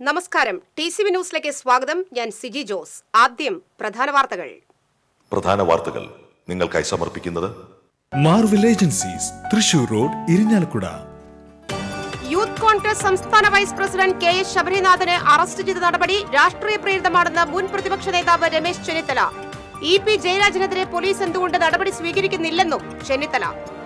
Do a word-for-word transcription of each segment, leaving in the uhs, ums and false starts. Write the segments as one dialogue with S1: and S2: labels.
S1: നമസ്കാരം. T C V ന്യൂസിലേക്ക് സ്വാഗതം. ഞാൻ സിജി ജോസ്. ആദ്യം പ്രധാന വാർത്തകൾ.
S2: പ്രധാന വാർത്തകൾ നിങ്ങൾക്കായി സമർപ്പിക്കുന്നത്
S3: Marvel agencies, Thrissur road, Irinjalakuda.
S1: Youth Congress സംസ്ഥാന വൈസ് പ്രസിഡന്റ് കെ എസ് ശബരിനാഥനെ അറസ്റ്റ് ചെയ്ത നടപടി രാഷ്ട്രീയ പ്രേരിതമാണെന്ന് മുൻ പ്രതിപക്ഷ നേതാവ് രമേശ് ചെന്നിത്തല. ഇ പി ജയരാജനെതിരെ പോലീസ് എന്തുകൊണ്ട് നടപടി സ്വീകരിക്കുന്നില്ലെന്നും ചെന്നിത്തല.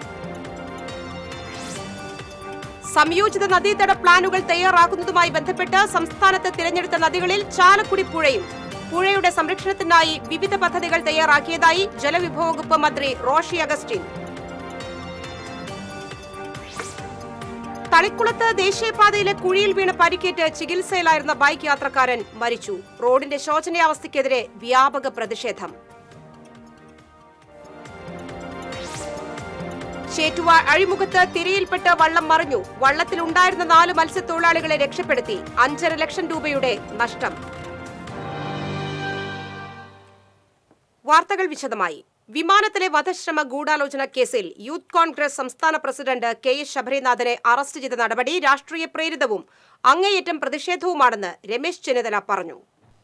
S1: സംയോജിത നദീതട പ്ലാനുകൾ തയ്യാറാക്കുന്നതുമായി ബന്ധപ്പെട്ട് സംസ്ഥാനത്ത് തിരഞ്ഞെടുത്ത നദികളിൽ ചാലക്കുടി പുഴയും പുഴയുടെ സംരക്ഷണത്തിനായി വിവിധ പദ്ധതികൾ തയ്യാറാക്കിയതായി ജലവിഭവ വകുപ്പ് മന്ത്രി റോഷി അഗസ്റ്റിൻ. തളിക്കുളത്ത് ദേശീയപാതയിലെ കുഴിയിൽ വീണ് പരിക്കേറ്റ് ചികിത്സയിലായിരുന്ന ബൈക്ക് യാത്രക്കാരൻ മരിച്ചു. റോഡിന്റെ ശോചനീയാവസ്ഥയ്ക്കെതിരെ വ്യാപക പ്രതിഷേധം. ചേറ്റുവ അഴിമുഖത്ത് തിരയിൽപ്പെട്ട് വള്ളം മറിഞ്ഞു. വള്ളത്തിലുണ്ടായിരുന്ന നാല് മത്സ്യത്തൊഴിലാളികളെ രക്ഷപ്പെടുത്തി. അഞ്ചര ലക്ഷം രൂപയുടെ നഷ്ടം. വാർത്തകൾ വിശദമായി. വിമാനത്തിലെ വധശ്രമ ഗൂഢാലോചന കേസിൽ യൂത്ത് കോൺഗ്രസ് സംസ്ഥാന പ്രസിഡന്റ് കെ എസ് ശബരിനാഥനെ അറസ്റ്റ് ചെയ്ത നടപടി രാഷ്ട്രീയ പ്രേരിതവും അങ്ങേയറ്റം പ്രതിഷേധവുമാണെന്ന് രമേശ് ചെന്നിത്തല പറഞ്ഞു.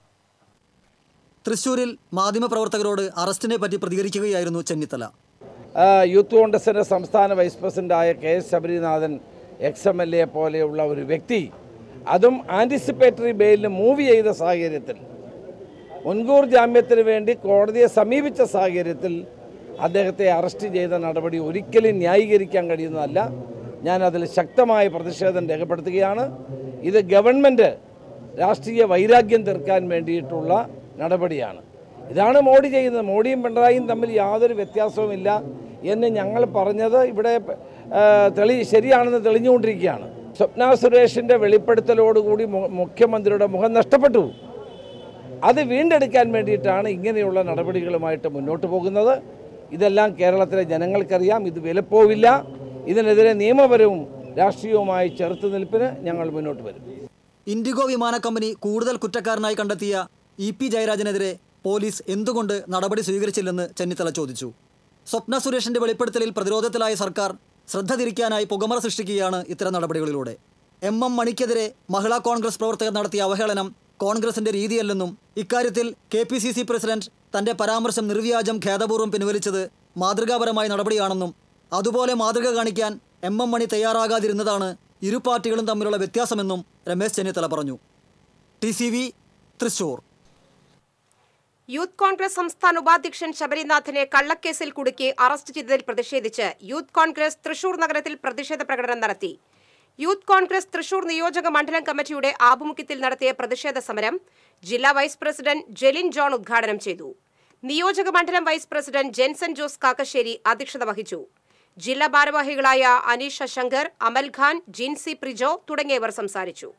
S4: തൃശൂരിൽ മാധ്യമപ്രവർത്തകരോട് അറസ്റ്റിനെ പറ്റി പ്രതികരിക്കുകയായിരുന്നു ചെന്നിത്തല.
S5: യൂത്ത് കോൺഗ്രസിൻ്റെ സംസ്ഥാന വൈസ് പ്രസിഡൻ്റായ K S Sabarinathan ex M L A പോലെയുള്ള ഒരു വ്യക്തി, അതും ആൻറ്റിസിപ്പേറ്ററി ബെയിലിന് മൂവ് ചെയ്ത സാഹചര്യത്തിൽ, മുൻകൂർ ജാമ്യത്തിന് വേണ്ടി കോടതിയെ സമീപിച്ച സാഹചര്യത്തിൽ അദ്ദേഹത്തെ അറസ്റ്റ് ചെയ്ത നടപടി ഒരിക്കലും ന്യായീകരിക്കാൻ കഴിയുന്നതല്ല. ഞാൻ അതിൽ ശക്തമായ പ്രതിഷേധം രേഖപ്പെടുത്തുകയാണ്. ഇത് ഗവൺമെൻറ് രാഷ്ട്രീയ വൈരാഗ്യം തീർക്കാൻ വേണ്ടിയിട്ടുള്ള നടപടിയാണ്. ഇതാണ് മോഡി ചെയ്യുന്നത്. മോഡിയും പിണറായിയും തമ്മിൽ യാതൊരു വ്യത്യാസവുമില്ല എന്ന് ഞങ്ങൾ പറഞ്ഞത് ഇവിടെ തെളി ശരിയാണെന്ന് തെളിഞ്ഞുകൊണ്ടിരിക്കുകയാണ്. സ്വപ്ന സുരേഷിൻ്റെ വെളിപ്പെടുത്തലോടുകൂടി മുഖ്യമന്ത്രിയുടെ മുഖം നഷ്ടപ്പെട്ടു. അത് വീണ്ടെടുക്കാൻ വേണ്ടിയിട്ടാണ് ഇങ്ങനെയുള്ള നടപടികളുമായിട്ട് മുന്നോട്ട് പോകുന്നത്. ഇതെല്ലാം കേരളത്തിലെ ജനങ്ങൾക്കറിയാം. ഇത് വിലപ്പോവില്ല. ഇതിനെതിരെ നിയമപരവും രാഷ്ട്രീയവുമായി ചെറുത്തുനിൽപ്പിന് ഞങ്ങൾ മുന്നോട്ട് വരും.
S4: ഇൻഡിഗോ വിമാന കമ്പനി കൂടുതൽ കുറ്റക്കാരനായി കണ്ടെത്തിയ ഇ പി ജയരാജനെതിരെ പോലീസ് എന്തുകൊണ്ട് നടപടി സ്വീകരിച്ചില്ലെന്ന് ചെന്നിത്തല ചോദിച്ചു. സ്വപ്ന സുരേഷിന്റെ വെളിപ്പെടുത്തലിൽ പ്രതിരോധത്തിലായ സർക്കാർ ശ്രദ്ധ തിരിക്കാനായി പുകമറ സൃഷ്ടിക്കുകയാണ് ഇത്തരം നടപടികളിലൂടെ. എം എം മണിക്കെതിരെ മഹിളാ കോൺഗ്രസ് പ്രവർത്തകർ നടത്തിയ അവഹേളനം കോൺഗ്രസിന്റെ രീതിയല്ലെന്നും ഇക്കാര്യത്തിൽ K P C C president തന്റെ പരാമർശം നിർവ്യാജം ഖേദപൂർവ്വം പിൻവലിച്ചത് മാതൃകാപരമായ നടപടിയാണെന്നും അതുപോലെ മാതൃക കാണിക്കാൻ എം എം മണി തയ്യാറാകാതിരുന്നതാണ് ഇരു പാർട്ടികളും തമ്മിലുള്ള വ്യത്യാസമെന്നും രമേശ് ചെന്നിത്തല പറഞ്ഞു. T C V Thrissur.
S1: Youth Congress സംസ്ഥാന ഉപാധ്യക്ഷൻ ശബരിനാഥനെ കള്ളക്കേസിൽ കുടുക്കി അറസ്റ്റ് ചെയ്തതിൽ പ്രതിഷേധിച്ച് യൂത്ത് കോൺഗ്രസ് തൃശൂർ നഗരത്തിൽ പ്രതിഷേധ പ്രകടനം നടത്തി. യൂത്ത് കോൺഗ്രസ് തൃശൂർ നിയോജക മണ്ഡലം കമ്മിറ്റിയുടെ ആഭിമുഖ്യത്തിൽ നടത്തിയ പ്രതിഷേധ സമരം ജില്ലാ വൈസ് പ്രസിഡന്റ് ജെലിൻ ജോൺ ഉദ്ഘാടനം ചെയ്തു. നിയോജക മണ്ഡലം വൈസ് പ്രസിഡന്റ് ജെൻസൺ ജോസ് കാക്കശ്ശേരി അധ്യക്ഷത വഹിച്ചു. ജില്ലാ ഭാരവാഹികളായ അനീഷ ശങ്കർ, അമൽ ഖാൻ, ജിൻസി പ്രിജോ തുടങ്ങിയവർ സംസാരിച്ചു.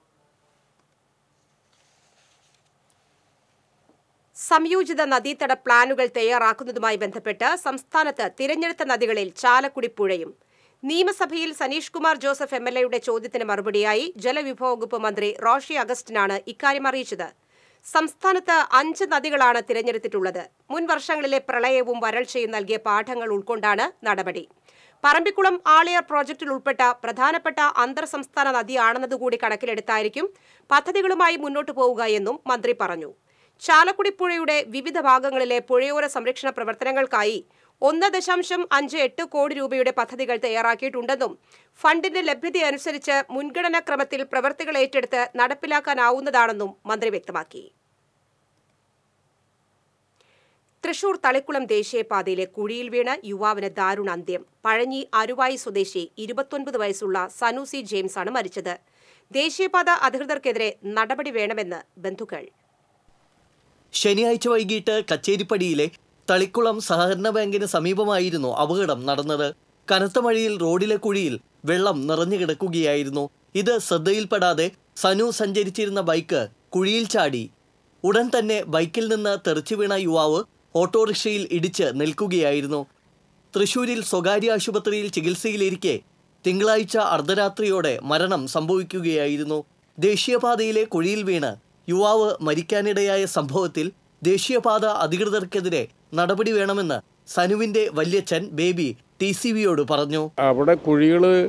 S1: സംയോജിത നദീതട പ്ലാനുകൾ തയ്യാറാക്കുന്നതുമായി ബന്ധപ്പെട്ട് സംസ്ഥാനത്ത് തിരഞ്ഞെടുത്ത നദികളിൽ ചാലക്കുടി പുഴയും. നിയമസഭയിൽ സനീഷ് കുമാർ ജോസഫ് എം എൽ എയുടെ ചോദ്യത്തിന് മറുപടിയായി ജലവിഭവ വകുപ്പ് മന്ത്രി റോഷി അഗസ്റ്റിനാണ് ഇക്കാര്യം അറിയിച്ചത്. സംസ്ഥാനത്ത് അഞ്ച് നദികളാണ് തിരഞ്ഞെടുത്തിട്ടുള്ളത്. മുൻ വർഷങ്ങളിലെ പ്രളയവും വരൾച്ചയും നൽകിയ പാഠങ്ങൾ ഉൾക്കൊണ്ടാണ് നടപടി. പറമ്പിക്കുളം ആളിയാർ പ്രോജക്റ്റിൽ ഉൾപ്പെട്ട പ്രധാനപ്പെട്ട അന്തർ സംസ്ഥാന നദിയാണെന്നതുകൂടി കണക്കിലെടുത്തായിരിക്കും പദ്ധതികളുമായി മുന്നോട്ടു പോവുക എന്നും മന്ത്രി പറഞ്ഞു. ചാലക്കുടി പുഴയുടെ വിവിധ ഭാഗങ്ങളിലെ പുഴയോര സംരക്ഷണ പ്രവർത്തനങ്ങൾക്കായി ഒന്ന് ദശാംശം അഞ്ച് എട്ട് കോടി രൂപയുടെ പദ്ധതികൾ തയ്യാറാക്കിയിട്ടുണ്ടെന്നും ഫണ്ടിന്റെ ലഭ്യതയനുസരിച്ച് മുൻഗണനാക്രമത്തിൽ പ്രവൃത്തികൾ ഏറ്റെടുത്ത് നടപ്പിലാക്കാനാവുന്നതാണെന്നും മന്ത്രി വ്യക്തമാക്കി. തൃശൂർ തളിക്കുളം ദേശീയപാതയിലെ കുഴിയിൽ വീണ് യുവാവിന് ദാരുണ അന്ത്യം. പഴഞ്ഞി അരുവായി സ്വദേശി ഇരുപത്തൊൻപത് വയസ്സുള്ള സനൂസി ജെയിംസ് ആണ് മരിച്ചത്. ദേശീയപാത അധികൃതർക്കെതിരെ നടപടി വേണമെന്ന് ബന്ധുക്കൾ.
S6: ശനിയാഴ്ച വൈകിട്ട് കച്ചേരിപ്പടിയിലെ തളിക്കുളം സഹകരണ ബാങ്കിന് സമീപമായിരുന്നു അപകടം നടന്നത്. കനത്ത മഴയിൽ റോഡിലെ കുഴിയിൽ വെള്ളം നിറഞ്ഞു കിടക്കുകയായിരുന്നു. ഇത് ശ്രദ്ധയിൽപ്പെടാതെ സനു സഞ്ചരിച്ചിരുന്ന ബൈക്ക് കുഴിയിൽ ചാടി. ഉടൻ തന്നെ ബൈക്കിൽ നിന്ന് തെറിച്ചു വീണ യുവാവ് ഓട്ടോറിക്ഷയിൽ ഇടിച്ച് നിൽക്കുകയായിരുന്നു. തൃശൂരിൽ സ്വകാര്യ ആശുപത്രിയിൽ ചികിത്സയിലിരിക്കെ തിങ്കളാഴ്ച അർദ്ധരാത്രിയോടെ മരണം സംഭവിക്കുകയായിരുന്നു. ദേശീയപാതയിലെ കുഴിയിൽ വീണ് യുവാവ് മരിക്കാനിടയായ സംഭവത്തിൽ ദേശീയപാത അധികൃതർക്കെതിരെ നടപടി വേണമെന്ന് സനുവിന്റെ വല്യച്ഛൻ ബേബി ടി സി വിയോട് പറഞ്ഞു.
S5: അവിടെ കുഴികൾ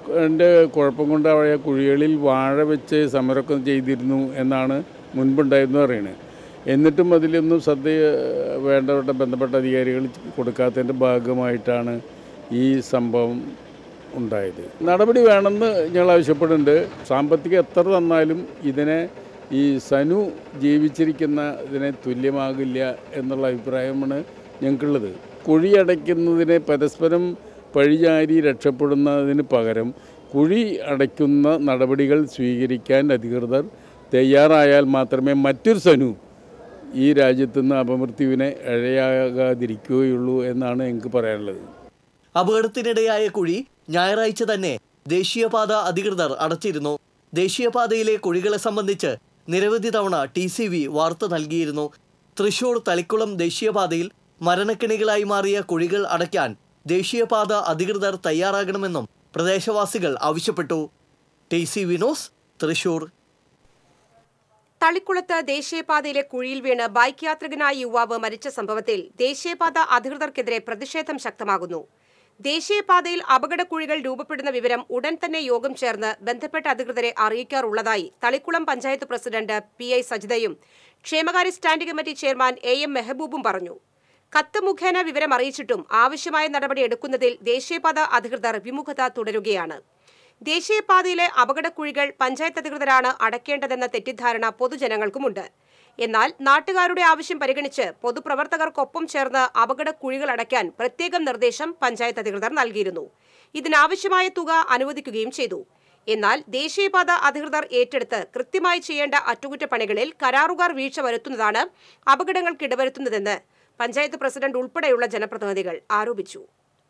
S7: എൻ്റെ കുഴപ്പം കൊണ്ട് അവിടെ കുഴികളിൽ വാഴ വെച്ച് സമരമൊക്കെ ചെയ്തിരുന്നു എന്നാണ് മുൻപുണ്ടായിരുന്നു പറയുന്നത്. എന്നിട്ടും അതിലൊന്നും ശ്രദ്ധ വേണ്ടപ്പെട്ട ബന്ധപ്പെട്ട അധികാരികൾ കൊടുക്കാത്തതിൻ്റെ ഭാഗമായിട്ടാണ് ഈ സംഭവം ഉണ്ടായത്. നടപടി വേണമെന്ന് ഞങ്ങൾ ആവശ്യപ്പെടുന്നുണ്ട്. സാമ്പത്തികം എത്ര തന്നാലും ഇതിനെ ഈ സനു ജീവിച്ചിരിക്കുന്ന ഇതിനെ തുല്യമാകില്ല എന്നുള്ള അഭിപ്രായമാണ് ഞങ്ങൾക്കുള്ളത്. കുഴി അടയ്ക്കുന്നതിനെ പരസ്പരം പഴിചാരി രക്ഷപ്പെടുന്നതിന് പകരം കുഴി അടയ്ക്കുന്ന നടപടികൾ സ്വീകരിക്കാൻ അധികൃതർ തയ്യാറായാൽ മാത്രമേ മറ്റൊരു സനു ഈ രാജ്യത്തുനിന്ന് അപമൃത്യുവിനെ ഇഴയാകാതിരിക്കുകയുള്ളൂ എന്നാണ് എനിക്ക് പറയാനുള്ളത്.
S6: അപകടത്തിനിടയായ കുഴി ഞായറാഴ്ച തന്നെ ദേശീയപാത അധികൃതർ അടച്ചിരുന്നു. ദേശീയപാതയിലെ കുഴികളെ സംബന്ധിച്ച് നിരവധി തവണ ടി സി വി വാർത്ത നൽകിയിരുന്നു. തൃശൂർ തളിക്കുളം ദേശീയപാതയിൽ മരണക്കെണികളായി മാറിയ കുഴികൾ അടയ്ക്കാൻ ദേശീയപാത അധികൃതർ തയ്യാറാകണമെന്നും പ്രദേശവാസികൾ ആവശ്യപ്പെട്ടു. T C V news, Thrissur.
S1: തളിക്കുളത്ത് ദേശീയപാതയിലെ കുഴിയിൽ വീണ് ബൈക്ക് യാത്രികനായ യുവാവ് മരിച്ച സംഭവത്തിൽ ദേശീയപാത അധികൃതർക്കെതിരെ പ്രതിഷേധം ശക്തമാകുന്നു. ദേശീയപാതയിൽ അപകടക്കുഴികൾ രൂപപ്പെടുന്ന വിവരം ഉടൻ തന്നെ യോഗം ചേർന്ന് ബന്ധപ്പെട്ട അധികൃതരെ അറിയിക്കാറുള്ളതായി Thalikulam panchayat president P I സജിതയും ക്ഷേമകാര്യ standing committee chairman A M മെഹബൂബും പറഞ്ഞു. കത്ത് മുഖേന വിവരം അറിയിച്ചിട്ടും ആവശ്യമായ നടപടി എടുക്കുന്നതിൽ ദേശീയപാത അധികൃതർ വിമുഖത തുടരുകയാണ്. ദേശീയപാതയിലെ അപകടക്കുഴികൾ പഞ്ചായത്ത് അധികൃതരാണ് അടയ്ക്കേണ്ടതെന്ന തെറ്റിദ്ധാരണ പൊതുജനങ്ങൾക്കുമുണ്ട്. എന്നാൽ നാട്ടുകാരുടെ ആവശ്യം പരിഗണിച്ച് പൊതുപ്രവർത്തകർക്കൊപ്പം ചേർന്ന് അപകടക്കുഴികൾ അടയ്ക്കാൻ പ്രത്യേകം നിർദ്ദേശം പഞ്ചായത്ത് അധികൃതർ നൽകിയിരുന്നു. ഇതിനാവശ്യമായ തുക അനുവദിക്കുകയും ചെയ്തു. എന്നാൽ ദേശീയപാത അധികൃതർ ഏറ്റെടുത്ത് കൃത്യമായി ചെയ്യേണ്ട അറ്റകുറ്റപ്പണികളിൽ കരാറുകാർ വീഴ്ച വരുത്തുന്നതാണ് അപകടങ്ങൾക്ക് ഇടവരുത്തുന്നതെന്ന് പഞ്ചായത്ത് പ്രസിഡന്റ് ഉൾപ്പെടെയുള്ള ജനപ്രതിനിധികൾ ആരോപിച്ചു.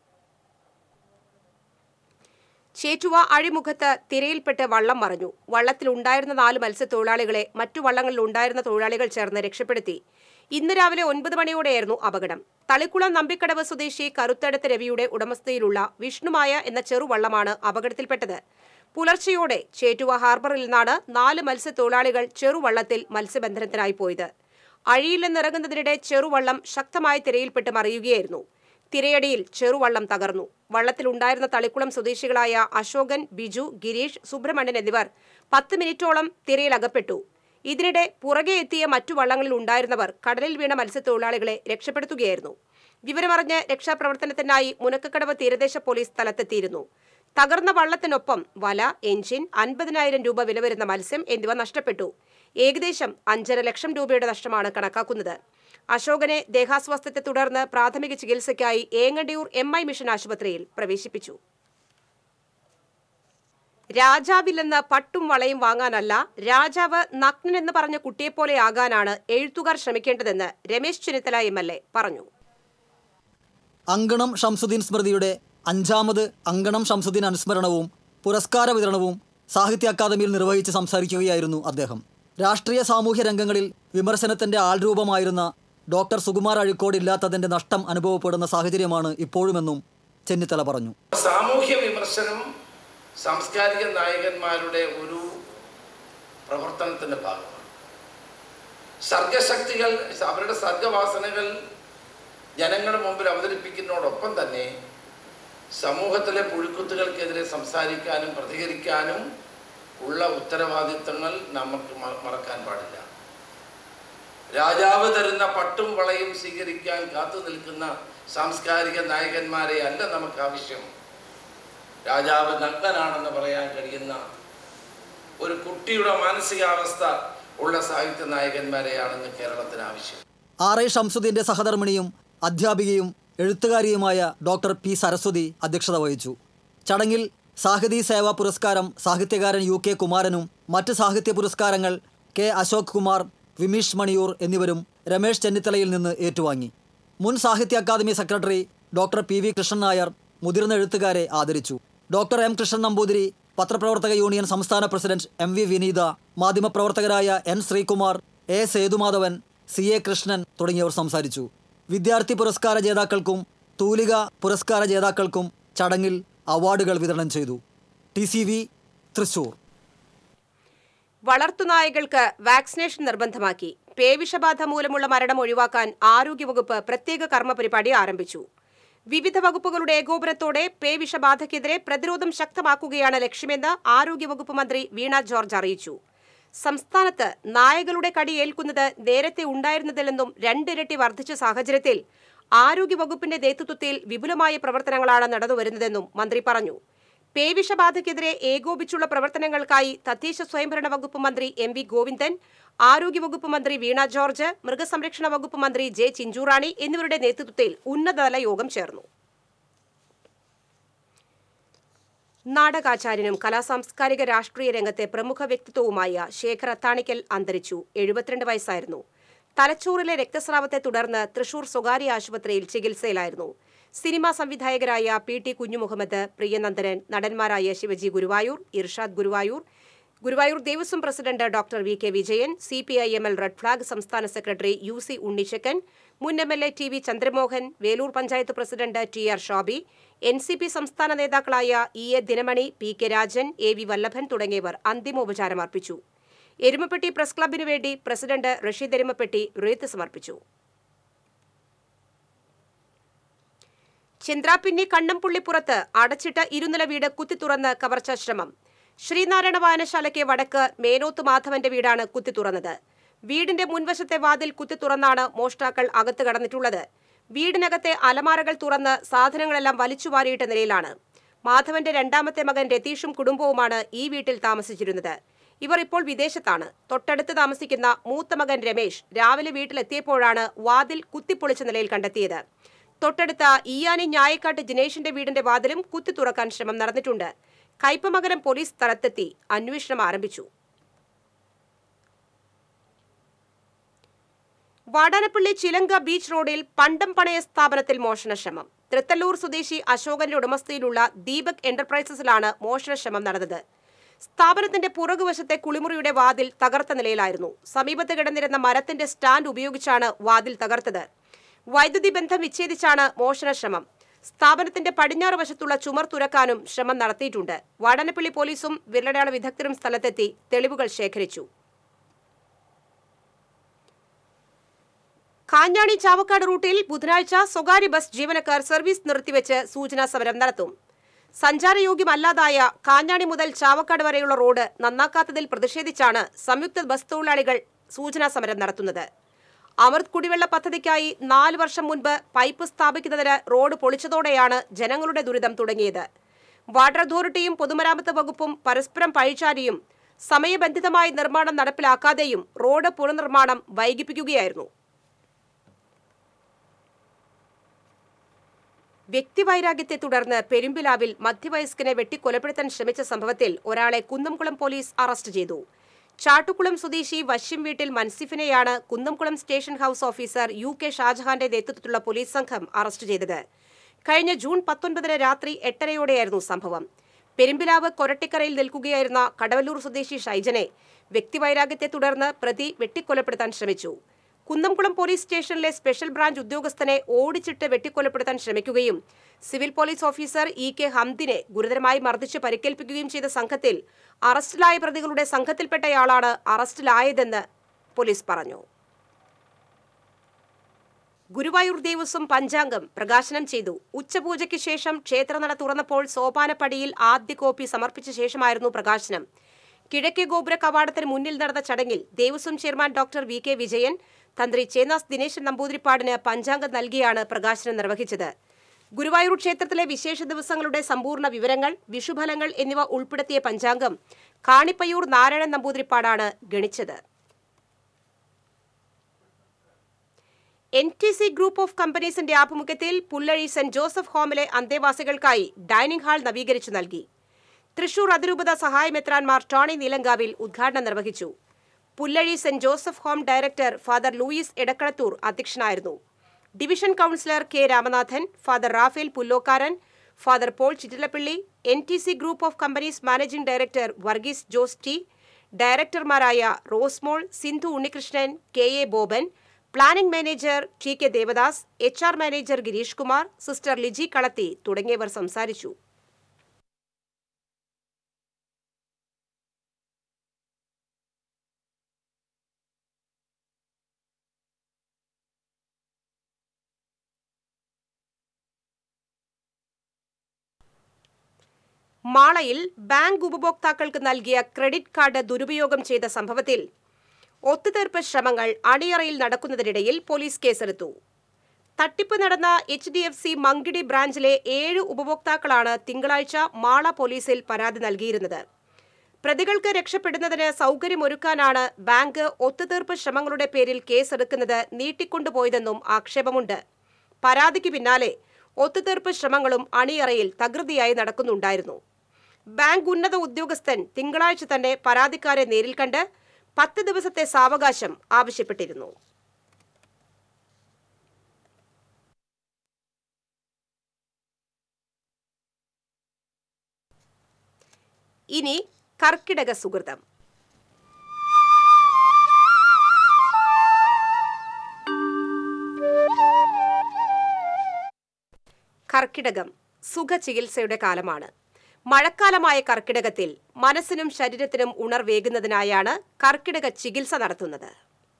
S1: ചേറ്റുവ അഴിമുഖത്ത് തിരയിൽപ്പെട്ട് വള്ളം മറിഞ്ഞു. വള്ളത്തിലുണ്ടായിരുന്ന നാല് മത്സ്യത്തൊഴിലാളികളെ മറ്റു വള്ളങ്ങളിൽ ഉണ്ടായിരുന്ന തൊഴിലാളികൾ ചേർന്ന് രക്ഷപ്പെടുത്തി. ഇന്ന് രാവിലെ ഒൻപത് മണിയോടെയായിരുന്നു അപകടം. തളിക്കുളം നമ്പിക്കടവ് സ്വദേശി കരുത്തടത്ത് രവിയുടെ ഉടമസ്ഥയിലുള്ള വിഷ്ണുമായ എന്ന ചെറുവള്ളമാണ് അപകടത്തിൽപ്പെട്ടത്. പുലർച്ചെയോടെ ചേറ്റുവ ഹാർബറിൽ നിന്നാണ് നാല് മത്സ്യത്തൊഴിലാളികൾ ചെറുവള്ളത്തിൽ മത്സ്യബന്ധനത്തിനായി പോയത്. അഴിയിൽ നിന്നിറങ്ങുന്നതിനിടെ ചെറുവള്ളം ശക്തമായ തിരയിൽപ്പെട്ട് മറിയുകയായിരുന്നു. തിരയടിയിൽ ചെറുവള്ളം തകർന്നു. വള്ളത്തിലുണ്ടായിരുന്ന തളിക്കുളം സ്വദേശികളായ അശോകൻ, ബിജു, ഗിരീഷ്, സുബ്രഹ്മണ്യൻ എന്നിവർ പത്ത് മിനിറ്റോളം തിരയിൽ അകപ്പെട്ടു. ഇതിനിടെ പുറകെ എത്തിയ മറ്റു വള്ളങ്ങളിൽ ഉണ്ടായിരുന്നവർ കടലിൽ വീണ മത്സ്യത്തൊഴിലാളികളെ രക്ഷപ്പെടുത്തുകയായിരുന്നു. വിവരമറിഞ്ഞ് രക്ഷാപ്രവർത്തനത്തിനായി മുനക്കക്കടവ് തീരദേശ പോലീസ് സ്ഥലത്തെത്തിയിരുന്നു. തകർന്ന വള്ളത്തിനൊപ്പം വല, എഞ്ചിൻ, അൻപതിനായിരം രൂപ വില വരുന്ന മത്സ്യം എന്നിവ നഷ്ടപ്പെട്ടു. ഏകദേശം അഞ്ചര ലക്ഷം രൂപയുടെ നഷ്ടമാണ് കണക്കാക്കുന്നത്. അശോകനെ ദേഹാസ്വാസ്ഥ്യത്തെ തുടർന്ന് പ്രാഥമിക ചികിത്സയ്ക്കായി ഏങ്ങണ്ടിയൂർ എം ഐ മിഷൻ ആശുപത്രിയിൽ പ്രവേശിപ്പിച്ചു. രാജാവില്ലെന്ന് പട്ടും വളയും വാങ്ങാനല്ല, രാജാവ് നഗ്നനെന്ന് പറഞ്ഞ കുട്ടിയെപ്പോലെയാകാനാണ് എഴുത്തുകാർ ശ്രമിക്കേണ്ടതെന്ന് Ramesh Chennithala M L A പറഞ്ഞു.
S4: അങ്കണം ഷംസുദ്ദീൻ സ്മൃതിയുടെ അഞ്ചാമത് അങ്കണം ഷംസുദ്ദീൻ അനുസ്മരണവും പുരസ്കാര വിതരണവും സാഹിത്യ അക്കാദമിയിൽ നിർവഹിച്ച് സംസാരിക്കുകയായിരുന്നു അദ്ദേഹം. രാഷ്ട്രീയ സാമൂഹ്യ രംഗങ്ങളിൽ വിമർശനത്തിന്റെ ആൾരൂപമായിരുന്ന ഡോക്ടർ സുകുമാർ അഴീക്കോട് ഇല്ലാത്തതിന്റെ നഷ്ടം അനുഭവപ്പെടുന്ന സാഹചര്യമാണ് ഇപ്പോഴുമെന്നും ചെന്നിത്തല പറഞ്ഞു.
S5: സാമൂഹ്യ വിമർശനം സാംസ്കാരിക നായകന്മാരുടെ ഒരു പ്രവർത്തനത്തിന്റെ ഭാഗമാണ്. സർഗശക്തികൾ അവരുടെ സർഗവാസനകൾ ജനങ്ങളുടെ മുമ്പിൽ അവതരിപ്പിക്കുന്നതോടൊപ്പം തന്നെ സമൂഹത്തിലെ പുഴുക്കുത്തുകൾക്കെതിരെ സംസാരിക്കാനും പ്രതികരിക്കാനും ഉള്ള ഉത്തരവാദിത്തങ്ങൾ നമുക്ക് മറക്കാൻ പാടില്ല. രാജാവ് തരുന്ന പട്ടും വളയും സ്വീകരിക്കാൻ കാത്തു നിൽക്കുന്ന സാംസ്കാരിക നായകന്മാരെ അല്ല നമുക്ക് ആവശ്യം. രാജാവ് നഗ്നനാണെന്ന് പറയാൻ കഴിയുന്ന ഒരു കുട്ടിയുടെ മാനസികാവസ്ഥ ഉള്ള സാഹിത്യ നായകന്മാരെയാണെന്ന് കേരളത്തിന് ആവശ്യം.
S4: ആർ ഐ ഷംസുദ്ദീന്റെ സഹധർമ്മിണിയും അധ്യാപികയും എഴുത്തുകാരിയുമായ ഡോക്ടർ പി സരസ്വതി അധ്യക്ഷത വഹിച്ചു. ചടങ്ങിൽ സാഹിതി സേവാ പുരസ്കാരം സാഹിത്യകാരൻ യു കെ കുമാരനും മറ്റ് സാഹിത്യ പുരസ്കാരങ്ങൾ കെ അശോക് കുമാർ, വിമീഷ് മണിയൂർ എന്നിവരും രമേശ് ചെന്നിത്തലയിൽ നിന്ന് ഏറ്റുവാങ്ങി. മുൻ സാഹിത്യ academy secretary doctor P V Krishnan Nair മുതിർന്ന എഴുത്തുകാരെ ആദരിച്ചു. ഡോക്ടർ എം കൃഷ്ണൻ നമ്പൂതിരി, പത്രപ്രവർത്തക യൂണിയൻ സംസ്ഥാന പ്രസിഡന്റ് എം വി വിനീത, മാധ്യമപ്രവർത്തകരായ N Sreekumar, A Sethumadhavan, C A Krishnan തുടങ്ങിയവർ സംസാരിച്ചു. വിദ്യാർത്ഥി പുരസ്കാര ജേതാക്കൾക്കും തൂലിക പുരസ്കാര ജേതാക്കൾക്കും ചടങ്ങിൽ അവാർഡുകൾ വിതരണം ചെയ്തു. T C V, Thrissur.
S1: വളർത്തുനായകൾക്ക് വാക്സിനേഷൻ നിർബന്ധമാക്കി. പേവിഷബാധ മൂലമുള്ള മരണം ഒഴിവാക്കാൻ ആരോഗ്യവകുപ്പ് പ്രത്യേക കർമ്മ പരിപാടി ആരംഭിച്ചു. വിവിധ വകുപ്പുകളുടെ ഏകോപനത്തോടെ പേവിഷബാധയ്ക്കെതിരെ പ്രതിരോധം ശക്തമാക്കുകയാണ് ലക്ഷ്യമെന്ന് ആരോഗ്യവകുപ്പ് മന്ത്രി വീണ ജോർജ് അറിയിച്ചു. സംസ്ഥാനത്ത് നായകളുടെ കടിയേൽക്കുന്നത് നേരത്തെ ഉണ്ടായിരുന്നതിലെന്നും രണ്ടിരട്ടി വർദ്ധിച്ച സാഹചര്യത്തിൽ ആരോഗ്യവകുപ്പിന്റെ നേതൃത്വത്തിൽ വിപുലമായ പ്രവർത്തനങ്ങളാണ് നടന്നുവരുന്നതെന്നും മന്ത്രി പറഞ്ഞു. പേവിഷബാധയ്ക്കെതിരെ ഏകോപിച്ചുള്ള പ്രവർത്തനങ്ങൾക്കായി തദ്ദേശ സ്വയംഭരണ വകുപ്പ് മന്ത്രി എം വി ഗോവിന്ദൻ, ആരോഗ്യവകുപ്പ് മന്ത്രി വീണ ജോർജ്, മൃഗസംരക്ഷണ വകുപ്പ് മന്ത്രി ജെ ചിഞ്ചുറാണി എന്നിവരുടെ നേതൃത്വത്തിൽ ഉന്നതതല യോഗം ചേർന്നു. നാടകാചാര്യനും കലാസാംസ്കാരിക രാഷ്ട്രീയ രംഗത്തെ പ്രമുഖ വ്യക്തിത്വവുമായ ശേഖർ അത്താണിക്കൽ അന്തരിച്ചു. എഴുപത്തിരണ്ട് വയസ്സായിരുന്നു. തലച്ചോറിലെ രക്തസ്രാവത്തെ തുടർന്ന് തൃശൂർ സ്വകാര്യ ആശുപത്രിയിൽ ചികിത്സയിലായിരുന്നു. സിനിമാ സംവിധായകരായ പി ടി കുഞ്ഞുമുഹമ്മദ്, പ്രിയനന്ദനൻ, നടന്മാരായ Shivaji Guruvayur, Irshad Guruvayur, Guruvayur Devaswom president doctor V K Vijayan, C P I M L red flag സംസ്ഥാന സെക്രട്ടറി യു സി ഉണ്ണിച്ചക്കൻ, മുൻ M L A T V Chandramohan, Velur panchayat president T R Shobi, N C P സംസ്ഥാന നേതാക്കളായ E A Dinamani, P K Rajan, A V Vallabhan തുടങ്ങിയവർ അന്തിമോപചാരം അർപ്പിച്ചു. Erumapetty press ക്ലബിനു വേണ്ടി president Rasheed Erumapetty wreath സമർപ്പിച്ചു. ചന്ദ്രാപിന്നി കണ്ണംപുള്ളിപ്പുറത്ത് അടച്ചിട്ട ഇരുനില വീട് കുത്തിത്തുറന്ന് കവർച്ചാ ശ്രമം. ശ്രീനാരായണ വായനശാലയ്ക്ക് വടക്ക് മേനോത്ത് മാധവന്റെ വീടാണ് കുത്തിത്തുറന്നത്. വീടിന്റെ മുൻവശത്തെ വാതിൽ കുത്തിത്തുറന്നാണ് മോഷ്ടാക്കൾ അകത്ത് കടന്നിട്ടുള്ളത്. വീടിനകത്തെ അലമാരകൾ തുറന്ന് സാധനങ്ങളെല്ലാം വലിച്ചുവാരിയിട്ട നിലയിലാണ്. മാധവന്റെ രണ്ടാമത്തെ മകൻ രതീഷും കുടുംബവുമാണ് ഈ വീട്ടിൽ താമസിച്ചിരുന്നത്. ഇവർ ഇപ്പോൾ വിദേശത്താണ്. തൊട്ടടുത്ത് താമസിക്കുന്ന മൂത്ത മകൻ രമേശ് രാവിലെ വീട്ടിലെത്തിയപ്പോഴാണ് വാതിൽ കുത്തിപ്പൊളിച്ച നിലയിൽ കണ്ടെത്തിയത്. തൊട്ടടുത്ത ഈയാനി ഞായക്കാട്ട് ജിനേഷിന്റെ വീടിന്റെ വാതിലും കുത്തി തുറക്കാൻ ശ്രമം നടന്നിട്ടുണ്ട്. കയ്പമംഗലം പോലീസ് സ്ഥലത്തെത്തി അന്വേഷണം ആരംഭിച്ചു. വാടാനപ്പള്ളി ചിലങ്ക ബീച്ച് റോഡിൽ പണ്ടം പണയ സ്ഥാപനത്തിൽ മോഷണശ്രമം. തൃത്തല്ലൂർ സ്വദേശി അശോകന്റെ ഉടമസ്ഥയിലുള്ള ദീപക് എന്റർപ്രൈസസിലാണ് മോഷണശ്രമം നടന്നത്. സ്ഥാപനത്തിന്റെ പുറകുവശത്തെ കുളിമുറിയുടെ വാതിൽ തകർത്ത നിലയിലായിരുന്നു. സമീപത്ത് കിടന്നിരുന്ന മരത്തിന്റെ സ്റ്റാൻഡ് ഉപയോഗിച്ചാണ് വാതിൽ തകർത്തത്. വൈദ്യുതി ബന്ധം വിച്ഛേദിച്ചാണ് മോഷണശ്രമം. സ്ഥാപനത്തിന്റെ പടിഞ്ഞാറ് വശത്തുള്ള ചുമർ തുറക്കാനും ശ്രമം നടത്തിയിട്ടുണ്ട്. വാടാനപ്പള്ളി പോലീസും വിരലടയാള വിദഗ്ധരും സ്ഥലത്തെത്തി തെളിവുകൾ ശേഖരിച്ചു. കാഞ്ഞാണി ചാവക്കാട് റൂട്ടിൽ ബുധനാഴ്ച സ്വകാര്യ ബസ് ജീവനക്കാർ സർവീസ് നിർത്തിവെച്ച് സൂചനാ സമരം നടത്തും. സഞ്ചാരയോഗ്യമല്ലാതായ കാഞ്ഞാണി മുതൽ ചാവക്കാട് വരെയുള്ള റോഡ് നന്നാക്കാത്തതിൽ പ്രതിഷേധിച്ചാണ് സംയുക്ത ബസ് തൊഴിലാളികൾ സൂചനാ സമരം നടത്തുന്നത്. അമൃത് കുടിവെള്ള പദ്ധതിക്കായി നാല് വർഷം മുൻപ് പൈപ്പ് സ്ഥാപിക്കുന്നതിന് റോഡ് പൊളിച്ചതോടെയാണ് ജനങ്ങളുടെ ദുരിതം തുടങ്ങിയത്. വാട്ടർ അതോറിറ്റിയും പൊതുമരാമത്ത് വകുപ്പും പരസ്പരം പഴിചാരിയും സമയബന്ധിതമായി നിർമ്മാണം നടപ്പിലാക്കാതെയും റോഡ് പുനർനിർമ്മാണം വൈകിപ്പിക്കുകയായിരുന്നു. വ്യക്തിവൈരാഗ്യത്തെ തുടർന്ന് പെരുമ്പിലാവിൽ മധ്യവയസ്കനെ വെട്ടിക്കൊലപ്പെടുത്താൻ ശ്രമിച്ച സംഭവത്തിൽ ഒരാളെ കുന്നംകുളം പോലീസ് അറസ്റ്റ് ചെയ്തു. ചാട്ടുകുളം സ്വദേശി വശ്യം വീട്ടിൽ മൻസിഫിനെയാണ് Kunnamkulam station house officer U K ഷാജഹാന്റെ നേതൃത്വത്തിലുള്ള പോലീസ് സംഘം അറസ്റ്റ് ചെയ്തത്. കഴിഞ്ഞ ജൂൺ പത്തൊൻപതിന് രാത്രി എട്ടരയോടെയായിരുന്നു സംഭവം. പെരുമ്പിലാവ് കൊരട്ടിക്കരയിൽ നിൽക്കുകയായിരുന്ന കടവല്ലൂർ സ്വദേശി ഷൈജനെ വ്യക്തിവൈരാഗ്യത്തെ തുടർന്ന് പ്രതി വെട്ടിക്കൊലപ്പെടുത്താൻ ശ്രമിച്ചു. കുന്നംകുളം പോലീസ് സ്റ്റേഷനിലെ സ്പെഷ്യൽ ബ്രാഞ്ച് ഉദ്യോഗസ്ഥനെ ഓടിച്ചിട്ട് വെട്ടിക്കൊലപ്പെടുത്താൻ ശ്രമിക്കുകയും civil police officer E K ഹംദിനെ ഗുരുതരമായി മർദ്ദിച്ച് പരിക്കേൽപ്പിക്കുകയും ചെയ്ത സംഘത്തിൽ അറസ്റ്റിലായ പ്രതികളുടെ സംഘത്തിൽപ്പെട്ടയാളാണ് അറസ്റ്റിലായതെന്ന് പോലീസ് പറഞ്ഞു. ഗുരുവായൂർ ദേവസ്വം പഞ്ചാംഗം പ്രകാശനം ചെയ്തു. ഉച്ചപൂജയ്ക്ക് ശേഷം ക്ഷേത്രനട തുറന്നപ്പോൾ സോപാനപ്പടിയിൽ ആദ്യ കോപ്പി സമർപ്പിച്ച ശേഷമായിരുന്നു പ്രകാശനം. കിഴക്കേ ഗോപുര കവാടത്തിന് മുന്നിൽ നടന്ന ചടങ്ങിൽ Devaswom chairman doctor V K Vijayan Thanthri Chennas Dineshan നമ്പൂതിരിപ്പാടിന് പഞ്ചാംഗം നൽകിയാണ് പ്രകാശനം നിർവഹിച്ചത്. ഗുരുവായൂർ ക്ഷേത്രത്തിലെ വിശേഷ ദിവസങ്ങളുടെ സമ്പൂർണ്ണ വിവരങ്ങൾ, വിഷുഫലങ്ങൾ എന്നിവ ഉൾപ്പെടുത്തിയ പഞ്ചാംഗം കാണിപ്പയ്യൂർ നാരായണൻ നമ്പൂതിരിപ്പാടാണ് ഗണിച്ചത്. N T C group of കമ്പനീസിന്റെ ആഭിമുഖ്യത്തിൽ പുല്ലഴി സെന്റ് ജോസഫ് ഹോമിലെ അന്തേവാസികൾക്കായി ഡൈനിംഗ് ഹാൾ നവീകരിച്ചു നൽകി. തൃശൂർ അതിരൂപത സഹായമെത്രാൻമാർ ടോണി നീലങ്കാവിൽ ഉദ്ഘാടനം നിർവഹിച്ചു. Pullazhi saint Joseph home director father Louis Edakkalathur അധ്യക്ഷനായിരുന്നു. Division councillor K Ramanathan, father Raphael Pullokkaran, father Paul Chittilappally, N T C group of companies managing director Varghese Jose T, ഡയറക്ടർമാരായ Rosemol, Sindhu Unnikrishnan, K A Boban, planning manager T K Devadas, H R manager Girish Kumar, sister Liji Kalathi തുടങ്ങിയവർ സംസാരിച്ചു. മാളയിൽ bank ഉപഭോക്താക്കൾക്ക് നൽകിയ credit card ദുരുപയോഗം ചെയ്ത സംഭവത്തിൽ ഒത്തുതീർപ്പ് ശ്രമങ്ങൾ അണിയറയിൽ നടക്കുന്നതിനിടയിൽ പോലീസ് കേസെടുത്തു. തട്ടിപ്പ് നടന്ന H D F C Mankidi ബ്രാഞ്ചിലെ ഏഴ് ഉപഭോക്താക്കളാണ് തിങ്കളാഴ്ച മാള പോലീസിൽ പരാതി നൽകിയിരുന്നത്. പ്രതികൾക്ക് രക്ഷപ്പെടുന്നതിന് സൗകര്യമൊരുക്കാനാണ് ബാങ്ക് ഒത്തുതീർപ്പ് ശ്രമങ്ങളുടെ പേരിൽ കേസെടുക്കുന്നത് നീട്ടിക്കൊണ്ടുപോയതെന്നും ആക്ഷേപമുണ്ട്. പരാതിക്ക് പിന്നാലെ ഒത്തുതീർപ്പ് ശ്രമങ്ങളും അണിയറയിൽ തകൃതിയായി നടക്കുന്നുണ്ടായിരുന്നു. ബാങ്ക് ഉന്നത ഉദ്യോഗസ്ഥൻ തിങ്കളാഴ്ച തന്നെ പരാതിക്കാരെ നേരിൽ കണ്ട് പത്ത് ദിവസത്തെ സാവകാശം ആവശ്യപ്പെട്ടിരുന്നു. ഇനി കർക്കിടക സുകൃതം. കർക്കിടകം സുഖചികിത്സയുടെ കാലമാണ്. മഴക്കാലമായ കർക്കിടകത്തിൽ മനസ്സിനും ശരീരത്തിനും ഉണർവേകുന്നതിനായാണ് കർക്കിടക ചികിത്സ നടത്തുന്നത്.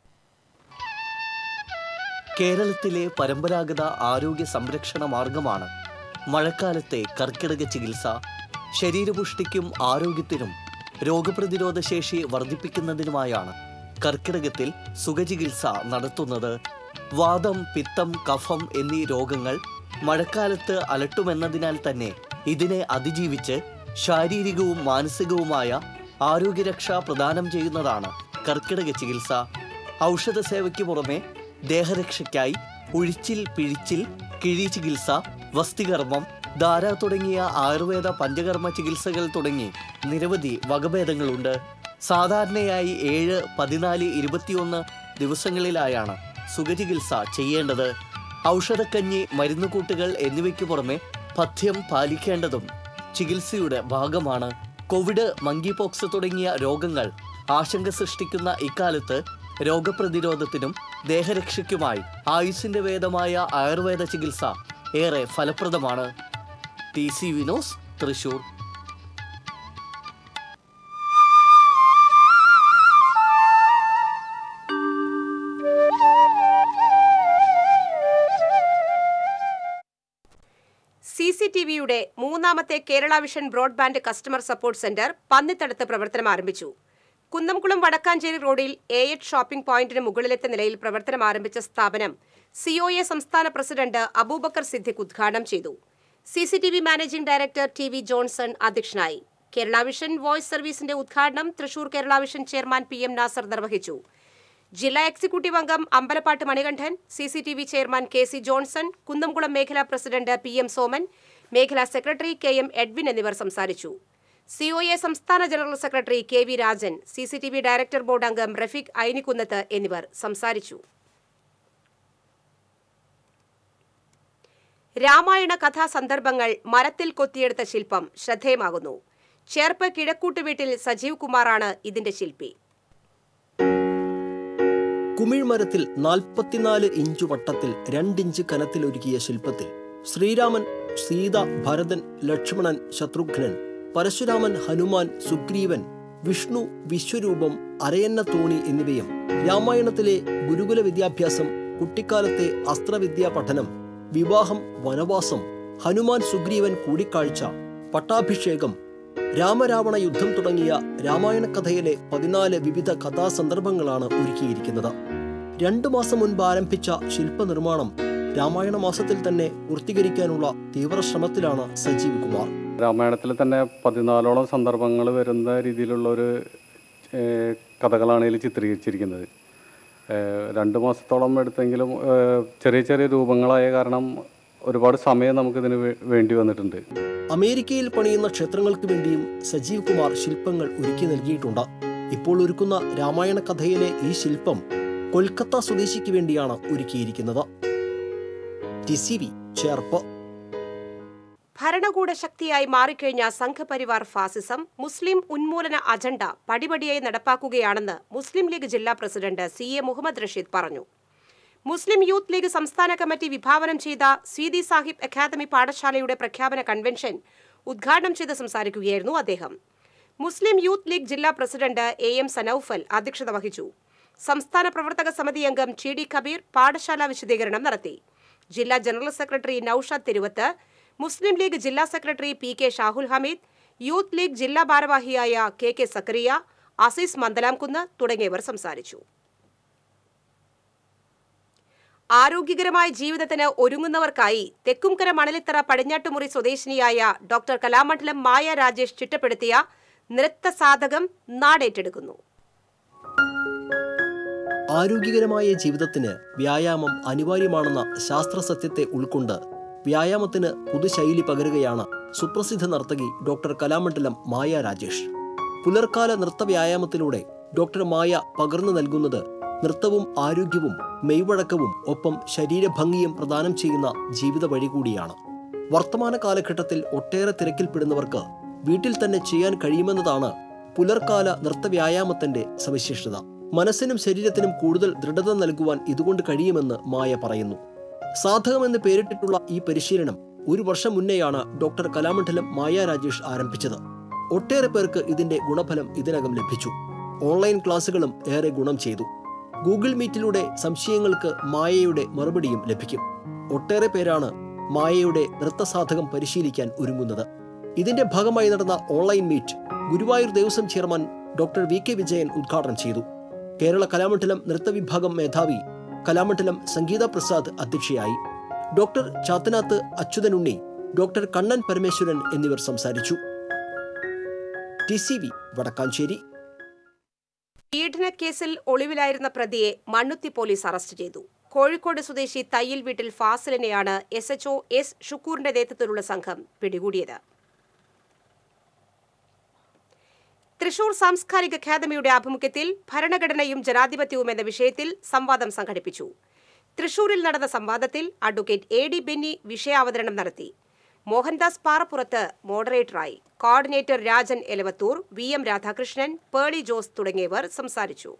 S6: കേരളത്തിലെ പരമ്പരാഗത ആരോഗ്യ സംരക്ഷണ മാർഗമാണ് മഴക്കാലത്തെ കർക്കിടക ചികിത്സ. ശരീരപുഷ്ടിക്കും ആരോഗ്യത്തിനും രോഗപ്രതിരോധ ശേഷി വർദ്ധിപ്പിക്കുന്നതിനുമായാണ് കർക്കിടകത്തിൽ സുഖചികിത്സ നടത്തുന്നത്. വാതം, പിത്തം, കഫം എന്നീ രോഗങ്ങൾ മഴക്കാലത്ത് അലട്ടുമെന്നതിനാൽ തന്നെ ഇതിനെ അതിജീവിച്ച് ശാരീരികവും മാനസികവുമായ ആരോഗ്യരക്ഷ പ്രദാനം ചെയ്യുന്നതാണ് കർക്കിടക ചികിത്സ. ഔഷധ സേവയ്ക്ക് പുറമെ ദേഹരക്ഷയ്ക്കായി ഉഴിച്ചിൽ, പിഴിച്ചിൽ, കിഴി ചികിത്സ, വസ്തികർമ്മം, ധാര തുടങ്ങിയ ആയുർവേദ പഞ്ചകർമ്മ ചികിത്സകൾ തുടങ്ങി നിരവധി വകഭേദങ്ങളുണ്ട്. സാധാരണയായി ഏഴ്, പതിനാല്, ഇരുപത്തിയൊന്ന് ദിവസങ്ങളിലായാണ് സുഖചികിത്സ ചെയ്യേണ്ടത്. ഔഷധക്കഞ്ഞി, മരുന്നുകൂട്ടുകൾ എന്നിവയ്ക്ക് പുറമെ പഥ്യം പാലിക്കേണ്ടതും ചികിത്സയുടെ ഭാഗമാണ്. കോവിഡ്, മങ്കിപോക്സ് തുടങ്ങിയ രോഗങ്ങൾ ആശങ്ക സൃഷ്ടിക്കുന്ന ഇക്കാലത്ത് രോഗപ്രതിരോധത്തിനും ദേഹരക്ഷയ്ക്കുമായി ആയുസ്സിന്റെ വേദമായ ആയുർവേദ ചികിത്സ ഏറെ ഫലപ്രദമാണ്. T C V news, Thrissur.
S1: C C T വിയുടെ മൂന്നാമത്തെ Kerala vision broadband customer support centre പന്നിത്തടത്ത് പ്രവർത്തനം ആരംഭിച്ചു. കുന്നംകുളം വടക്കാഞ്ചേരി റോഡിൽ എ എച്ച് ഷോപ്പിംഗ് പോയിന്റിന് മുകളിലത്തെ നിലയിൽ പ്രവർത്തനം ആരംഭിച്ച സ്ഥാപനം സി ഒ എ സംസ്ഥാന പ്രസിഡന്റ് അബൂബക്കർ സിദ്ദിഖ് ഉദ്ഘാടനം ചെയ്തു. C C T V managing director T V Johnson അധ്യക്ഷനായി. കേരള വിഷൻ വോയിസ് സർവീസിന്റെ ഉദ്ഘാടനം Thrissur Kerala vision chairman P M Nasar നിർവഹിച്ചു. ജില്ലാ എക്സിക്യൂട്ടീവ് അംഗം Ambalappatt Manikandan, C C T V chairman K C Johnson, Kunnamkulam മേഖലാ പ്രസിഡന്റ് പി എം സോമൻ, മേഖലാ സെക്രട്ടറി കെ എം എഡ്വിൻ എന്നിവർ സംസാരിച്ചു. സി ഒ എ സംസ്ഥാന general secretary K V Rajan, C C T V director board അംഗം റഫീഖ് ഐനിക്കുന്നത്ത് എന്നിവർ സംസാരിച്ചു. രാമായണ കഥാ സന്ദർഭങ്ങൾ മരത്തിൽ കൊത്തിയെടുത്ത ശില്പം ശ്രദ്ധേയമാകുന്നു. ചേർപ്പ് കിഴക്കൂട്ടുവീട്ടിൽ സജീവ് കുമാറാണ് ഇതിന്റെ ശില്പി.
S8: കുമിഴ്മരത്തിൽ നാൽപ്പത്തിനാല് ഇഞ്ചു വട്ടത്തിൽ രണ്ടിഞ്ച് കനത്തിലൊരുക്കിയ ശില്പത്തിൽ ശ്രീരാമൻ, സീത, ഭരതൻ, ലക്ഷ്മണൻ, ശത്രുഘ്നൻ, പരശുരാമൻ, ഹനുമാൻ, സുഗ്രീവൻ, വിഷ്ണു, വിശ്വരൂപം, അരയന്ന തോണി എന്നിവയും രാമായണത്തിലെ ഗുരുകുല വിദ്യാഭ്യാസം, കുട്ടിക്കാലത്തെ അസ്ത്രവിദ്യാ പഠനം, വിവാഹം, വനവാസം, ഹനുമാൻ സുഗ്രീവൻ കൂടിക്കാഴ്ച, പട്ടാഭിഷേകം, രാമരാവണ യുദ്ധം തുടങ്ങിയ രാമായണ കഥയിലെ പതിനാല് വിവിധ കഥാസന്ദർഭങ്ങളാണ് ഒരുക്കിയിരിക്കുന്നത്. രണ്ടു മാസം മുൻപ് ആരംഭിച്ച ശില്പനിർമ്മാണം രാമായണ മാസത്തിൽ തന്നെ പൂർത്തീകരിക്കാനുള്ള തീവ്ര ശ്രമത്തിലാണ് സജീവ് കുമാർ.
S7: രാമായണത്തിൽ തന്നെ പതിനാലോളം സന്ദർഭങ്ങൾ വരുന്ന രീതിയിലുള്ള ഒരു കഥകളാണ് ഇതിൽ ചിത്രീകരിച്ചിരിക്കുന്നത്. രണ്ട് മാസത്തോളം എടുത്തെങ്കിലും ചെറിയ ചെറിയ രൂപങ്ങളായ കാരണം ഒരുപാട് സമയം നമുക്കിതിന് വേണ്ടി വന്നിട്ടുണ്ട്.
S8: അമേരിക്കയിൽ പണിയുന്ന ക്ഷേത്രങ്ങൾക്ക് വേണ്ടിയും സജീവ് കുമാർ ശില്പങ്ങൾ ഒരുക്കി നൽകിയിട്ടുണ്ട്. ഇപ്പോൾ ഒരുക്കുന്ന രാമായണ കഥയിലെ ഈ ശില്പം കൊൽക്കത്ത സ്വദേശിക്ക് വേണ്ടിയാണ് ഒരുക്കിയിരിക്കുന്നത്. T C V Cherpu.
S1: ഭരണകൂട ശക്തിയായി മാറിക്കഴിഞ്ഞ സംഘപരിവാർ ഫാസിസം മുസ്ലിം ഉന്മൂലന അജണ്ട പടിപടിയായി നടപ്പാക്കുകയാണെന്ന് മുസ്ലിം ലീഗ് ജില്ലാ president C A Muhammad Rasheed പറഞ്ഞു. മുസ്ലിം യൂത്ത് ലീഗ് സംസ്ഥാന കമ്മിറ്റി വിഭാവനം ചെയ്ത സീതി സാഹിബ് അക്കാദമി പാഠശാലയുടെ പ്രഖ്യാപന കൺവെൻഷൻ ഉദ്ഘാടനം ചെയ്ത് സംസാരിക്കുകയായിരുന്നു അദ്ദേഹം. മുസ്ലിം യൂത്ത് ലീഗ് ജില്ലാ പ്രസിഡന്റ് എ എം സനൌഫൽ അധ്യക്ഷത വഹിച്ചു. സംസ്ഥാന പ്രവർത്തക സമിതി അംഗം ടി ഡി കബീർ പാഠശാല വിശദീകരണം നടത്തി. ജില്ലാ general secretary Noushad Thiruvath, Muslim league ജില്ലാ secretary P K Shahul Hameed, youth league ജില്ലാ ഭാരവാഹിയായ കെ കെ സക്കറിയ, അസീസ് മന്ദലാംകുന്ന് തുടങ്ങിയവർ സംസാരിച്ചു. ആരോഗ്യകരമായ ജീവിതത്തിന് ഒരുങ്ങുന്നവർക്കായി തെക്കുംകര മണലിത്തറ പടിഞ്ഞാട്ടുമുറി സ്വദേശിനിയായ ഡോക്ടർ കലാമണ്ഡലം മായ രാജേഷ് ചിട്ടപ്പെടുത്തിയ നൃത്തസാധകം നാടേറ്റെടുക്കുന്നു.
S8: ആരോഗ്യകരമായ ജീവിതത്തിന് വ്യായാമം അനിവാര്യമാണെന്ന ശാസ്ത്ര സത്യത്തെ ഉൾക്കൊണ്ട് വ്യായാമത്തിന് പുതുശൈലി പകരുകയാണ് സുപ്രസിദ്ധ നർത്തകി ഡോക്ടർ കലാമണ്ഡലം മായ രാജേഷ്. പുലർക്കാല നൃത്ത വ്യായാമത്തിലൂടെ ഡോക്ടർ മായ പകർന്നു നൽകുന്നത് നൃത്തവും ആരോഗ്യവും മെയ്വഴക്കവും ഒപ്പം ശരീരഭംഗിയും പ്രദാനം ചെയ്യുന്ന ജീവിത വഴി കൂടിയാണ്. വർത്തമാന കാലഘട്ടത്തിൽ ഒട്ടേറെ തിരക്കിൽപ്പെടുന്നവർക്ക് വീട്ടിൽ തന്നെ ചെയ്യാൻ കഴിയുമെന്നതാണ് പുലർക്കാല നൃത്തവ്യായാമത്തിന്റെ സവിശേഷത. മനസ്സിനും ശരീരത്തിനും കൂടുതൽ ദൃഢത നൽകുവാൻ ഇതുകൊണ്ട് കഴിയുമെന്ന് മായ പറയുന്നു. സാധകമെന്ന് പേരിട്ടിട്ടുള്ള ഈ പരിശീലനം ഒരു വർഷം മുന്നെയാണ് ഡോക്ടർ കലാമണ്ഡലം മായ രാജേഷ് ആരംഭിച്ചത്. ഒട്ടേറെ പേർക്ക് ഇതിന്റെ ഗുണഫലം ഇതിനകം ലഭിച്ചു. ഓൺലൈൻ ക്ലാസുകളും ഏറെ ഗുണം ചെയ്തു. ഗൂഗിൾ മീറ്റിലൂടെ സംശയങ്ങൾക്ക് മായയുടെ മറുപടിയും ലഭിക്കും. ഒട്ടേറെ പേരാണ് മായയുടെ നൃത്തസാധകം പരിശീലിക്കാൻ ഒരുങ്ങുന്നത്. ഇതിന്റെ ഭാഗമായി നടന്ന online meet Guruvayur Devaswom chairman doctor V K Vijayan ഉദ്ഘാടനം ചെയ്തു. കേരള കലാമണ്ഡലം നൃത്തവിഭാഗം മേധാവി കലാമണ്ഡലം സംഗീത പ്രസാദ് അധ്യക്ഷയായി. ഡോക്ടർ ചാത്തനാത്ത് അച്യുതനുണ്ണി, ഡോക്ടർ കണ്ണൻ പരമേശ്വരൻ എന്നിവർ സംസാരിച്ചു. T C V Vadakkanchery.
S1: പീഡനക്കേസിൽ ഒളിവിലായിരുന്ന പ്രതിയെ മണ്ണുത്തി പോലീസ് അറസ്റ്റ് ചെയ്തു. കോഴിക്കോട് സ്വദേശി തയ്യിൽ വീട്ടിൽ ഫാസിലിനെയാണ് എസ് എച്ച് ഒ എസ് ഷുക്കൂറിന്റെ നേതൃത്വത്തിലുള്ള സംഘം പിടികൂടിയത്. തൃശൂർ സാംസ്കാരിക അക്കാദമിയുടെ ആഭിമുഖ്യത്തിൽ ഭരണഘടനയും ജനാധിപത്യവും എന്ന വിഷയത്തിൽ സംവാദം സംഘടിപ്പിച്ചു. തൃശൂരിൽ നടന്ന സംവാദത്തിൽ അഡ്വക്കേറ്റ് എ ഡി ബെന്നി വിഷയാവതരണം നടത്തി. മോഹൻദാസ് പാറപ്പുറത്ത് മോഡറേറ്ററായി. Coordinator Rajan Elavathur, V M Radhakrishnan, Pearly Jose തുടങ്ങിയവർ സംസാരിച്ചു.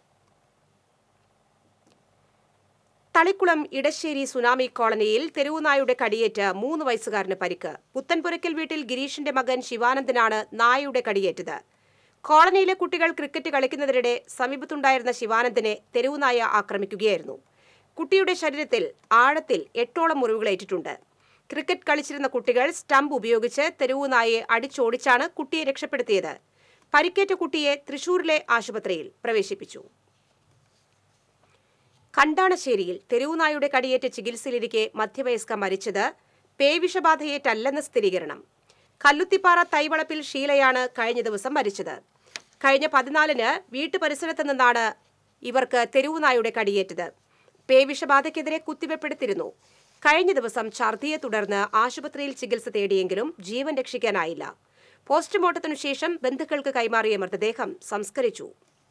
S1: തളിക്കുളം ഇടശ്ശേരി സുനാമി കോളനിയിൽ തെരുവുനായുടെ കടിയേറ്റ് മൂന്ന് വയസ്സുകാരന് പരിക്ക്. പുത്തൻപുരയ്ക്കൽ വീട്ടിൽ ഗിരീഷിന്റെ മകൻ ശിവാനന്ദനാണ് നായയുടെ കടിയേറ്റത്. കോളനിയിലെ കുട്ടികൾ ക്രിക്കറ്റ് കളിക്കുന്നതിനിടെ സമീപത്തുണ്ടായിരുന്ന ശിവാനന്ദനെ തെരുവുനായ ആക്രമിക്കുകയായിരുന്നു. കുട്ടിയുടെ ശരീരത്തിൽ ആഴത്തിൽ എട്ടോളം മുറിവുകളേറ്റിട്ടുണ്ട്. ക്രിക്കറ്റ് കളിച്ചിരുന്ന കുട്ടികൾ സ്റ്റംപ് ഉപയോഗിച്ച് തെരുവുനായയെ അടിച്ചോടിച്ചാണ് കുട്ടിയെ രക്ഷപ്പെടുത്തിയത്. പരിക്കേറ്റ കുട്ടിയെ തൃശൂരിലെ ആശുപത്രിയിൽ പ്രവേശിപ്പിച്ചു. കണ്ടാണശ്ശേരിയിൽ തെരുവുനായുടെ കടിയേറ്റ് ചികിത്സയിലിരിക്കെ മധ്യവയസ്ക മരിച്ചത് പേവിഷബാധയേറ്റല്ലെന്ന് സ്ഥിരീകരണം. കല്ലുത്തിപ്പാറ തൈവളപ്പിൽ ഷീലയാണ് കഴിഞ്ഞ ദിവസം മരിച്ചത്. കഴിഞ്ഞ പതിനാലിന് വീട്ടുപരിസരത്ത് നിന്നാണ് ഇവർക്ക് തെരുവുനായുടെ കടിയേറ്റത്. പേവിഷബാധയ്ക്കെതിരെ കുത്തിവെപ്പെടുത്തിരുന്നു. കഴിഞ്ഞ ദിവസം ഛർദിയെ തുടർന്ന് ആശുപത്രിയിൽ ചികിത്സ തേടിയെങ്കിലും ജീവൻ രക്ഷിക്കാനായില്ല. പോസ്റ്റ്മോർട്ടത്തിനു ശേഷം ബന്ധുക്കൾക്ക് കൈമാറിയ മൃതദേഹം സംസ്കരിച്ചു.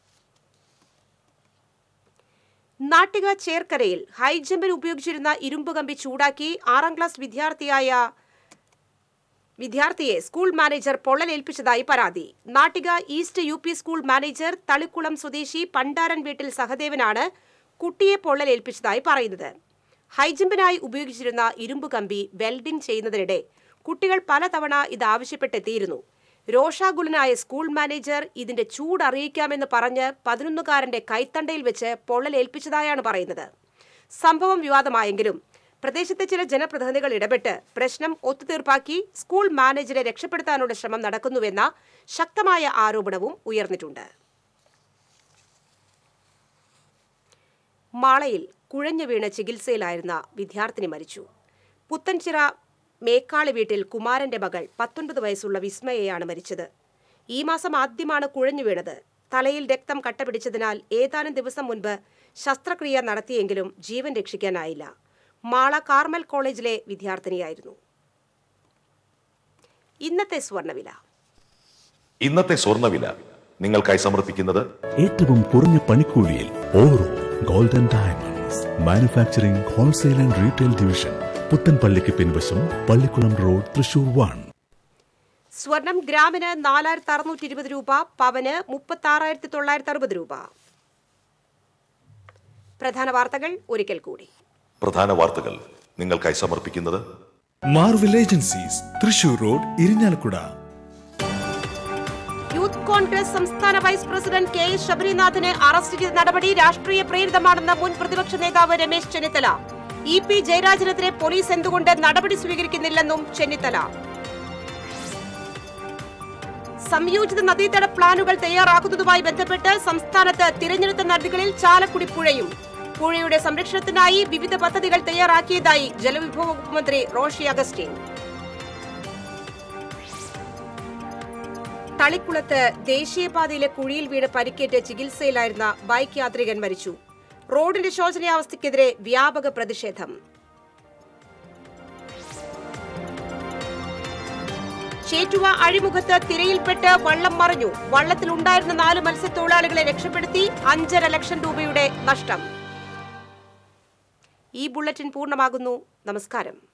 S1: നാട്ടിക ചേർക്കരയിൽ ഹൈജമ്പിന് ഉപയോഗിച്ചിരുന്ന ഇരുമ്പ് കമ്പി ചൂടാക്കി ആറാം ക്ലാസ് വിദ്യാർത്ഥിയായ വിദ്യാർത്ഥിയെ സ്കൂൾ മാനേജർ പൊള്ളലേൽപ്പിച്ചതായി പരാതി. Nattika east U P school manager Thalikkulam സ്വദേശി പണ്ടാരൻ വീട്ടിൽ സഹദേവനാണ് കുട്ടിയെ പൊള്ളലേൽപ്പിച്ചതായി പറയുന്നത്. ഹൈജമ്പിനായി ഉപയോഗിച്ചിരുന്ന ഇരുമ്പ് കമ്പി വെൽഡിംഗ് ചെയ്യുന്നതിനിടെ കുട്ടികൾ പലതവണ ഇതാവശ്യപ്പെട്ടെത്തിയിരുന്നു. രോഷാകുലനായ സ്കൂൾ മാനേജർ ഇതിന്റെ ചൂട് അറിയിക്കാമെന്ന് പറഞ്ഞ് പതിനൊന്നുകാരന്റെ കൈത്തണ്ടയിൽ വെച്ച് പൊള്ളലേൽപ്പിച്ചതായാണ് പറയുന്നത്. സംഭവം വിവാദമായെങ്കിലും പ്രദേശത്തെ ചില ജനപ്രതിനിധികൾ ഇടപെട്ട് പ്രശ്നം ഒത്തുതീർപ്പാക്കി സ്കൂൾ മാനേജരെ രക്ഷപ്പെടുത്താനുള്ള ശ്രമം നടക്കുന്നുവെന്ന ശക്തമായ ആരോപണവും ഉയർന്നിട്ടുണ്ട്. മാളയിൽ കുഴഞ്ഞു വീണ് ചികിത്സയിലായിരുന്ന വിദ്യാർത്ഥിനി മരിച്ചു. പുത്തൻചിറ മേക്കാളി വീട്ടിൽ കുമാരന്റെ മകൾ പത്തൊൻപത് വയസ്സുള്ള വിസ്മയയാണ് മരിച്ചത്. ഈ മാസം ആദ്യമാണ് കുഴഞ്ഞു വീണത്. തലയിൽ രക്തം കട്ടപിടിച്ചതിനാൽ ഏതാനും ദിവസം മുൻപ് ശസ്ത്രക്രിയ നടത്തിയെങ്കിലും ജീവൻ രക്ഷിക്കാനായില്ല. മാള കാർമൽ കോളേജിലെ വിദ്യാർത്ഥിനിയായിരുന്നു. ഇന്നത്തെ സ്വർണ്ണവില.
S2: ഇന്നത്തെ സ്വർണ്ണവില നിങ്ങൾക്കായി സമർപ്പിക്കുന്നത്
S3: ഏറ്റവും കുറഞ്ഞ പണിക്കൂലിയിൽ Oro golden diamonds manufacturing wholesale and retail division, പുത്തൻപള്ളിക്ക് പിൻവശം, പള്ളിക്കുളം റോഡ്, തൃശൂർ വൺ.
S1: സ്വർണം ഗ്രാമിന് നാലായിരത്തി അറുന്നൂറ്റി ഇരുപത് രൂപ, പവന് മുപ്പത്തി ആറായിരത്തി തൊള്ളായിരത്തി അറുപത് രൂപ. പ്രധാന വാർത്തകൾ ഒരിക്കൽ കൂടി.
S2: പ്രധാന വാർത്തകൾ നിങ്ങൾക്കായി സമർപ്പിക്കുന്നത്
S3: Marvel agencies, Thrissur road, Irinjalakuda.
S1: Youth Congress സംസ്ഥാന വൈസ് പ്രസിഡന്റ് കെ എസ് ശബരിനാഥിനെ അറസ്റ്റ് ചെയ്ത നടപടി രാഷ്ട്രീയ പ്രേരിതമാണെന്ന് മുൻ പ്രതിപക്ഷ നേതാവ് രമേശ് ചെന്നിത്തല. ഇ പി ജയരാജനെതിരെ പോലീസ് എന്തുകൊണ്ട് നടപടി സ്വീകരിക്കുന്നില്ലെന്നും ചെന്നിത്തല. സംയോജിത നദീതട പ്ലാനുകൾ തയ്യാറാക്കുന്നതുമായി ബന്ധപ്പെട്ട് സംസ്ഥാനത്ത് തിരഞ്ഞെടുത്ത നദികളിൽ ചാലക്കുടി പുഴയും പുഴയുടെ സംരക്ഷണത്തിനായി വിവിധ പദ്ധതികൾ തയ്യാറാക്കിയതായി ജലവിഭവ വകുപ്പ് മന്ത്രി റോഷി അഗസ്റ്റിൻ. തളിക്കുളത്ത് ദേശീയപാതയിലെ കുഴിയിൽ വീണ് പരിക്കേറ്റ് ചികിത്സയിലായിരുന്ന ബൈക്ക് യാത്രികൻ മരിച്ചു. റോഡിന്റെ ശോചനീയാവസ്ഥയ്ക്കെതിരെ വ്യാപക പ്രതിഷേധം. ചേറ്റുവ അഴിമുഖത്ത് തിരയിൽപ്പെട്ട് വള്ളം മറിഞ്ഞു. വള്ളത്തിലുണ്ടായിരുന്ന നാല് മത്സ്യത്തൊഴിലാളികളെ രക്ഷപ്പെടുത്തി. അഞ്ചര ലക്ഷം രൂപയുടെ നഷ്ടം. ഈ ബുള്ളറ്റിൻ പൂർണ്ണമാകുന്നു. നമസ്കാരം.